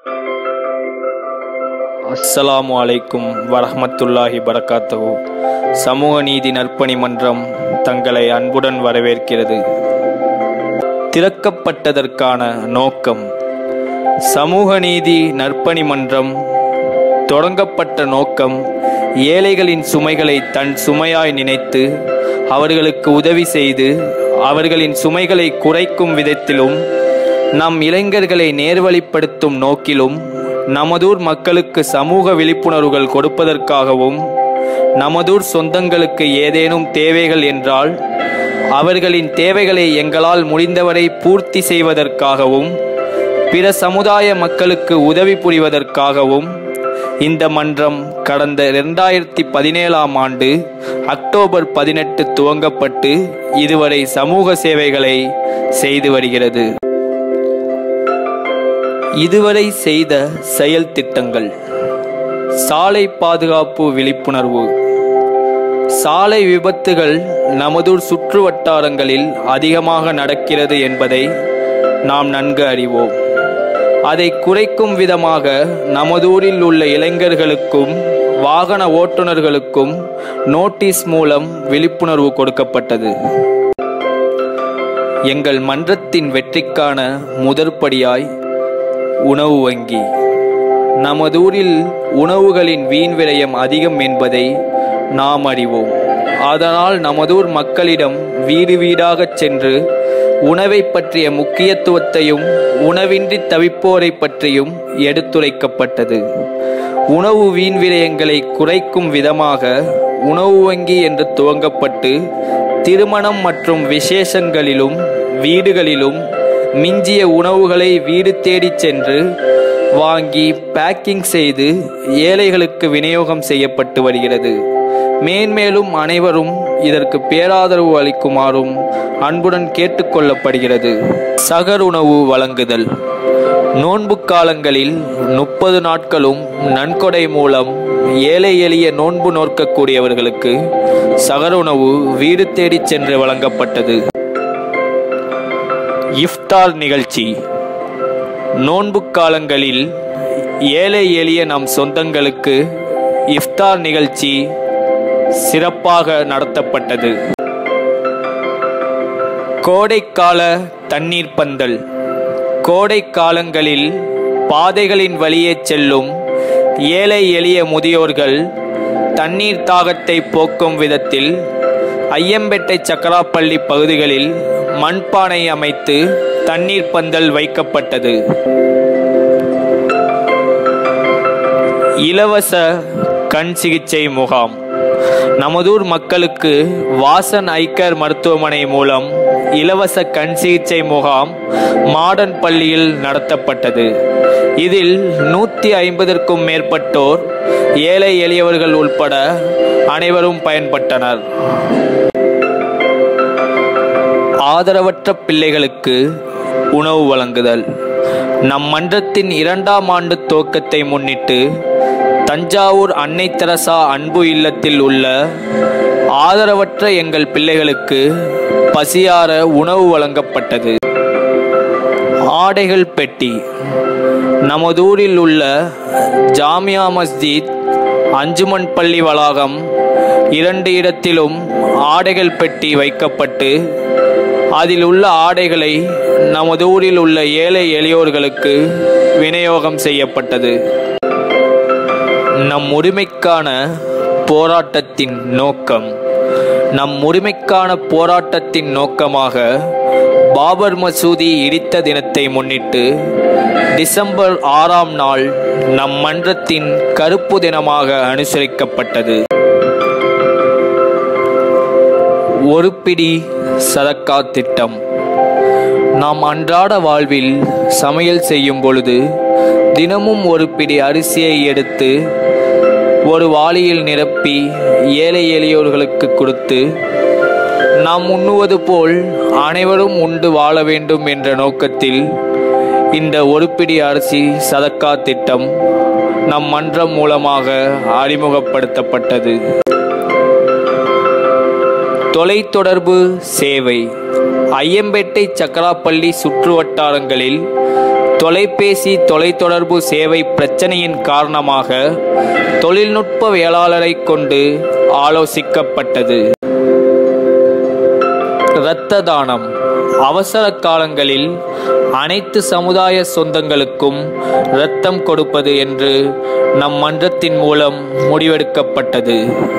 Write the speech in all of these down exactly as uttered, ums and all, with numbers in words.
அஸ்ஸலாமு அலைக்கும் வரஹ்மத்துல்லாஹி பரகாத்துஹு. சமூக நீதி நற்பணி மன்றம் தங்களை அன்புடன் வரவேற்கிறது. திறக்கப்பட்டதற்கான நோக்கம். சமூக நீதி நற்பணி மன்றம் தொடங்கப்பட்ட நோக்கம் ஏழைகளின் சுமைகளை தன் சுமையாய் நினைத்து அவர்களுக்கு உதவி செய்து அவர்களின் சுமைகளை குறைக்கும் விதத்திலும் நம் இளைஞர்களை நேர்வழிப்படுத்தும் நோக்கிலும் நமதூர் மக்களுக்கு சமூக விழிப்புணர்வுகள் கொடுப்பதற்காகவும் நமதூர் சொந்தங்களுக்கு ஏதேனும் தேவைகள் என்றால் அவர்களின் தேவைகளை எங்களால் முடிந்தவரை பூர்த்தி செய்வதற்காகவும் பிற சமுதாய மக்களுக்கு உதவி புரிவதற்காகவும் இந்த மன்றம் கடந்த இரண்டாயிரத்தி பதினேழாம் ஆண்டு அக்டோபர் பதினெட்டு துவங்கப்பட்டு இதுவரை சமூக சேவைகளை செய்து வருகிறது. இதுவரை செய்த செயல் திட்டங்கள்: சாலை பாதுகாப்பு விழிப்புணர்வு. சாலை விபத்துகள் நமதூர் சுற்று வட்டாரங்களில் அதிகமாக நடக்கிறது என்பதை நாம் நன்கு அறிவோம். அதை குறைக்கும் விதமாக நமதூரில் உள்ள இளைஞர்களுக்கும் வாகன ஓட்டுநர்களுக்கும் நோட்டீஸ் மூலம் விழிப்புணர்வு கொடுக்கப்பட்டது. எங்கள் மன்றத்தின் வெற்றிக்கான முதற்படியாய் உணவு வங்கி. நமதூரில் உணவுகளின் வீண் விரயம் அதிகம் என்பதை நாம் அறிவோம். அதனால் நமதூர் மக்களிடம் வீடு வீடாகச் சென்று உணவை பற்றிய முக்கியத்துவத்தையும் உணவின்றி தவிப்போரை பற்றியும் எடுத்துரைக்கப்பட்டது. உணவு வீண் விரயங்களை குறைக்கும் விதமாக உணவு வங்கி என்று துவங்கப்பட்டு திருமணம் மற்றும் விசேஷங்களிலும் வீடுகளிலும் மிஞ்சிய உணவுகளை வீடு தேடி சென்று வாங்கி பேக்கிங் செய்து ஏழைகளுக்கு விநியோகம் செய்யப்பட்டு வருகிறது. மேன்மேலும் அனைவரும் இதற்கு பேராதரவு அளிக்குமாறும் அன்புடன் கேட்டுக்கொள்ளப்படுகிறது. சகர் உணவு வழங்குதல். நோன்பு காலங்களில் முப்பது நாட்களும் நன்கொடை மூலம் ஏழை எளிய நோன்பு நோக்கக்கூடியவர்களுக்கு சகர் உணவு வீடு தேடி சென்று வழங்கப்பட்டது. இஃப்தார் நிகழ்ச்சி. நோன்பு காலங்களில் ஏழை எளிய நம் சொந்தங்களுக்கு இஃப்தார் நிகழ்ச்சி சிறப்பாக நடத்தப்பட்டது. கோடைக்கால தண்ணீர் பந்தல். கோடை காலங்களில் பாதைகளின் வழியே செல்லும் ஏழை எளிய முதியோர்கள் தண்ணீர் தாகத்தை போக்கும் விதத்தில் ஐயம்பேட்டை சக்கராப்பள்ளி பகுதிகளில் மண்பானை அமைத்து தண்ணீர் பந்தல் வைக்கப்பட்டது. இலவச கண் சிகிச்சை முகாம். நமதூர் மக்களுக்கு வாசன் ஐக்கர் மருத்துவமனை மூலம் இலவச கண் சிகிச்சை முகாம் மாடர்ன் பள்ளியில் நடத்தப்பட்டது. இதில் நூற்றி ஐம்பதற்கும் மேற்பட்டோர் ஏழை எளியவர்கள் உட்பட அனைவரும் பயன்பட்டனர். ஆதரவற்ற பிள்ளைகளுக்கு உணவு வழங்குதல். நம் மன்றத்தின் இரண்டாம் ஆண்டு துவக்கத்தை முன்னிட்டு தஞ்சாவூர் அன்னை தெரசா அன்பு இல்லத்தில் உள்ள ஆதரவற்ற எங்கள் பிள்ளைகளுக்கு பசியார உணவு வழங்கப்பட்டது. ஆடைகள் பெட்டி. நமதூரில் உள்ள ஜாமியா மஸ்ஜித், அஞ்சுமன் பள்ளி வளாகம் இரண்டு இடத்திலும் ஆடைகள் பெட்டி வைக்கப்பட்டு அதில் உள்ள ஆடைகளை நமதூரில் உள்ள ஏழை எளியோர்களுக்கு விநியோகம் செய்யப்பட்டது. நம் உரிமைக்கான போராட்டத்தின் நோக்கம். நம் உரிமைக்கான போராட்டத்தின் நோக்கமாக பாபர் மசூதி இடித்த தினத்தை முன்னிட்டு டிசம்பர் ஆறாம் நாள் நம் மன்றத்தின் கருப்பு தினமாக அனுசரிக்கப்பட்டது. ஒரு பிடி சதக்கா திட்டம். நாம் அன்றாட வாழ்வில் சமையல் செய்யும் பொழுது தினமும் ஒரு பிடி அரிசியை எடுத்து ஒரு வாளியில் நிரப்பி ஏழை எளியோர்களுக்கு கொடுத்து நாம் உண்ணுவது போல் அனைவரும் உண்டு வாழ வேண்டும் என்ற நோக்கத்தில் இந்த ஒரு பிடி அரிசி சதக்கா திட்டம் நம் மன்றம் மூலமாக அறிமுகப்படுத்தப்பட்டது. தொலைத்தொடர்பு சேவை. ஐயம்பேட்டை சக்கராப்பள்ளி சுற்று வட்டாரங்களில் தொலைபேசி தொலைத்தொடர்பு சேவை பிரச்சனையின் காரணமாக தொழில்நுட்பவியலாளரை கொண்டு ஆலோசிக்கப்பட்டது. இரத்த தானம் அவசர காலங்களில் அனைத்து சமுதாய சொந்தங்களுக்கும் இரத்தம் கொடுப்பது என்று நம் மன்றத்தின் மூலம் முடிவெடுக்கப்பட்டது.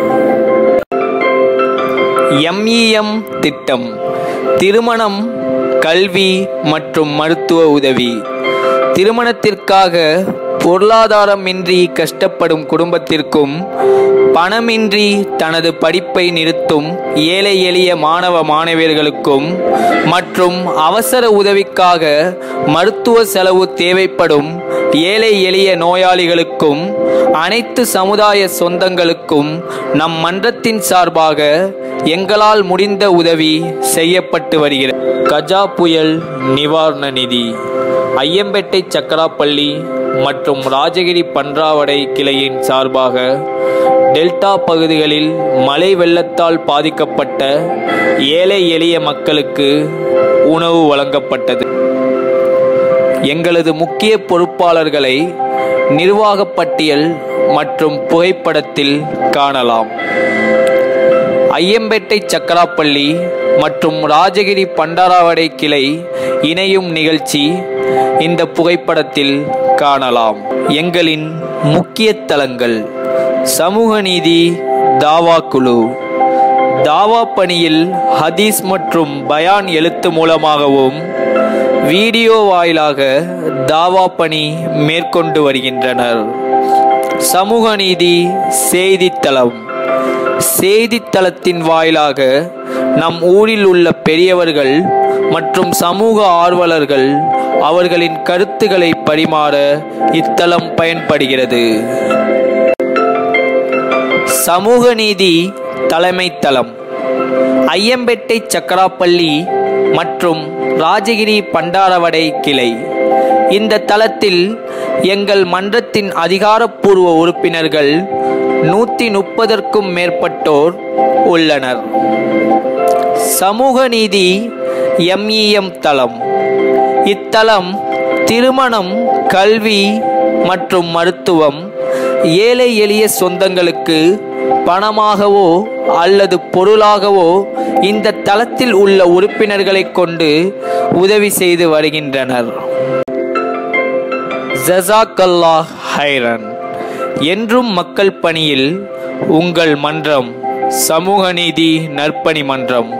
எம்இஎம் திட்டம் திருமணம், கல்வி மற்றும் மருத்துவ உதவி. திருமணத்திற்காக பொருளாதாரமின்றி கஷ்டப்படும் குடும்பத்திற்கும் பணமின்றி தனது படிப்பை நிறுத்தும் ஏழை எளிய மாணவ மாணவியர்களுக்கும் மற்றும் அவசர உதவிக்காக மருத்துவ செலவு தேவைப்படும் ஏழை எளிய நோயாளிகளுக்கும் அனைத்து சமுதாய சொந்தங்களுக்கும் நம் மன்றத்தின் சார்பாக எங்களால் முடிந்த உதவி செய்யப்பட்டு வருகிறது. கஜா புயல் நிவாரண நிதி ஐயம்பேட்டை சக்கராப்பள்ளி மற்றும் ராஜகிரி பன்றாவடை கிளையின் சார்பாக டெல்டா பகுதிகளில் மழை வெள்ளத்தால் பாதிக்கப்பட்ட ஏழை எளிய மக்களுக்கு உணவு வழங்கப்பட்டது. எங்களது முக்கிய பொறுப்பாளர்களை நிர்வாக பட்டியல் மற்றும் புகைப்படத்தில் காணலாம். ஐயம்பேட்டை சக்கராப்பள்ளி மற்றும் ராஜகிரி பண்டாராவடை கிளை இணையும் நிகழ்ச்சி இந்த புகைப்படத்தில் காணலாம். எங்களின் முக்கிய தளங்கள் சமூக நீதி தாவா குழு. தாவா பணியில் ஹதீஸ் மற்றும் பயான் எழுத்து மூலமாகவும் வீடியோ வாயிலாக தாவா பணி மேற்கொண்டு வருகின்றனர். சமூக நீதி செய்தித்தளம். செய்தித்தளத்தின் வாயிலாக நம் ஊரில் உள்ள பெரியவர்கள் மற்றும் சமூக ஆர்வலர்கள் அவர்களின் கருத்துக்களை பரிமாற இத்தளம் பயன்படுகிறது. சமூக நீதி தலைமை தளம் ஐயம்பேட்டை சக்கராப்பள்ளி மற்றும் ராஜகிரி பண்டாரவடை கிளை. இந்த தளத்தில் எங்கள் மன்றத்தின் அதிகாரப்பூர்வ உறுப்பினர்கள் நூற்றி முப்பதற்கும் மேற்பட்டோர் உள்ளனர். சமூக நீதி எம்இஎம் தளம். இத்தளம் திருமணம், கல்வி மற்றும் மருத்துவம் ஏழை எளிய சொந்தங்களுக்கு பணமாகவோ அல்லது பொருளாகவோ இந்த தளத்தில் உள்ள உறுப்பினர்களை கொண்டு உதவி செய்து வருகின்றனர். ஜஸாக்கல்லாஹ் ஹைரன். என்றும் மக்கள் பணியில் உங்கள் மன்றம் சமூக நீதி நற்பணி மன்றம்.